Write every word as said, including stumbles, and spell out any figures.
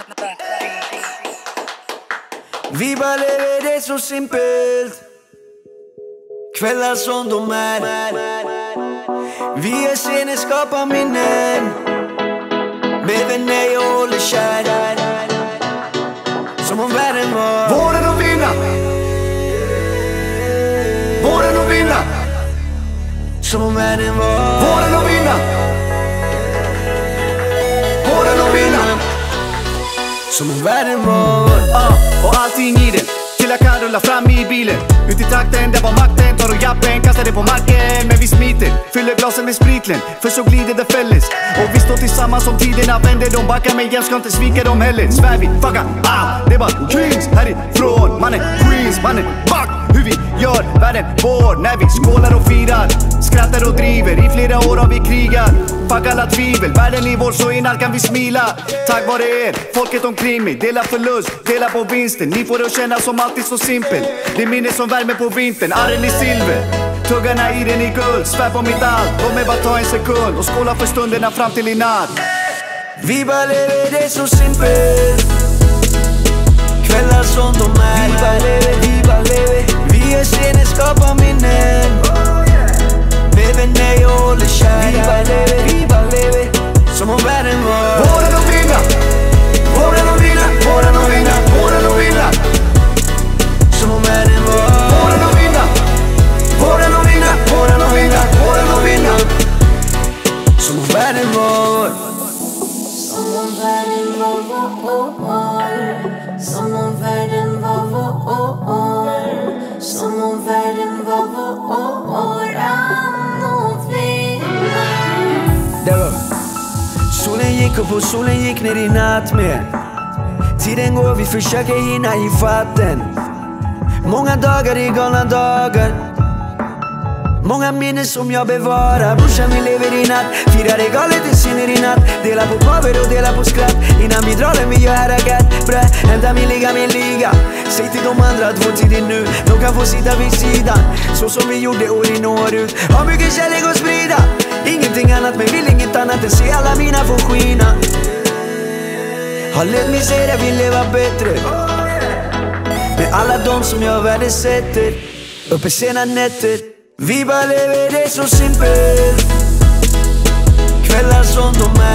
Vi bara lever det så simpelt. Kvällar som de är. Vi är scener, skapar minnen. Med vänner jag håller kär. Som om världen var våren och vinna. Våren och vinna. Som om världen var våren och vinna. Våren och vinna. Som om världen var uh, och allting i den. Till jag kan rulla fram i bilen. Ut i takten, där var makten. Tar och jappen, kastar det på marken. Men vi smiter, fyller glasen med spritlen. För så glider det fälles. Och vi står tillsammans som tiderna vänder. De backar men jag ska inte svika dem heller. Svär vi, fucka, ah, det är bara kings härifrån. Man är queens, man är back. Hur vi gör världen vår. När vi skålar och firar, skrattar och driver. I flera år har vi krigat. Fuck alla tvivel, världen i vår, så innan kan vi smila. Tack vare er, folket omkring mig. Dela förlust, dela på vinsten. Ni får det att känna som alltid så simpel. Det är minnet som värmer på vintern, arren i silver. Tuggarna i den i guld, svär på mitt allt. Låt mig bara ta en sekund och skåla för stunderna fram till i natt. Vi bara lever det så simpelt. Kvällar som de är. Vi bara lever, vi bara lever. Vi är scener, skapar minnen. Med vänner jag håller kär. Vi bara lever, vi bara lever. Som om världen var våren och vinna. Våren och vinna, våren och vinna, våren och vinna. Som om världen var våren och vinna. Våren och vinna, våren och vinna, våren och vinna. Som om världen var Som om världen var vår. Som om världen var vår. Som om världen var vår. Anno vinna. Där var solen gick upp och solen gick ner i natt med. Tiden går, vi försöker hinna i fatten. Många dagar är galna dagar. Många minnen som jag bevarar. Brorsan vi lever i natt. Firar det galet, det syner i natt. Dela på paver och dela på skratt. Innan vi drar den vi gör här ragat. Brä, hämta min liga, min liga. Säg till de andra att vår tid är nu. De kan få sitta vid sidan. Så som vi gjorde år in och år ut. Har mycket kärlek att sprida. Ingenting annat men vill inget annat än se alla mina få skina. Har lätt misär, vill leva bättre. Med alla de som jag värdesätter. Uppe sena nätter. Vi bara lever det så simpelt. Kvällar som de är.